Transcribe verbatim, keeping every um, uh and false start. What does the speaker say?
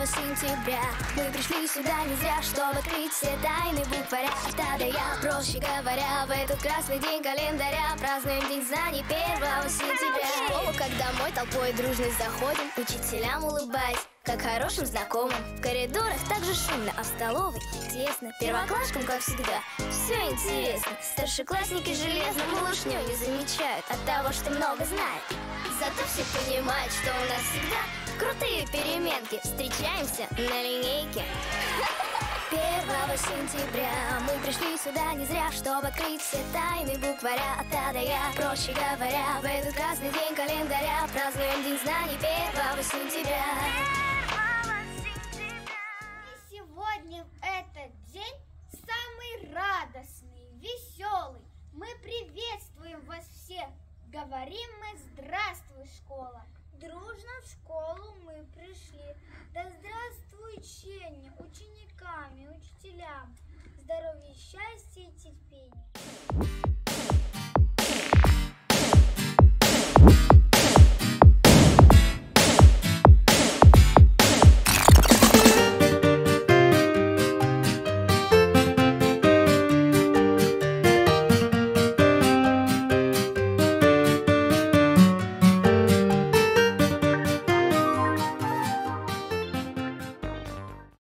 первого сентября мы пришли сюда не зря, чтобы открыть все тайны букваря от А до Я. Проще говоря, в этот красный день календаря празднуем день знаний первого сентября. В школу, как домой, толпой дружно заходим, учителям улыбаясь, как хорошим знакомым. В коридорах так же шумно, а в столовой тесно. Первоклашкам, как всегда, все интересно. Старшеклассники железно малышню не замечают от того, что много знают. Зато все понимают, что у нас всегда крутые переменки. Встречаемся на линейке. Первого сентября мы пришли сюда не зря, чтобы открыть все тайны букваря от А до Я. Проще говоря, в этот красный день календаря празднуем день знаний первого сентября. И сегодня в этот день самый радостный, веселый. Мы приветствуем вас всех. Говорим мы «Здравствуй, школа!» Дружно в школу мы пришли. Да здравствуй, учение, ученикам и учителям. Здоровья и счастья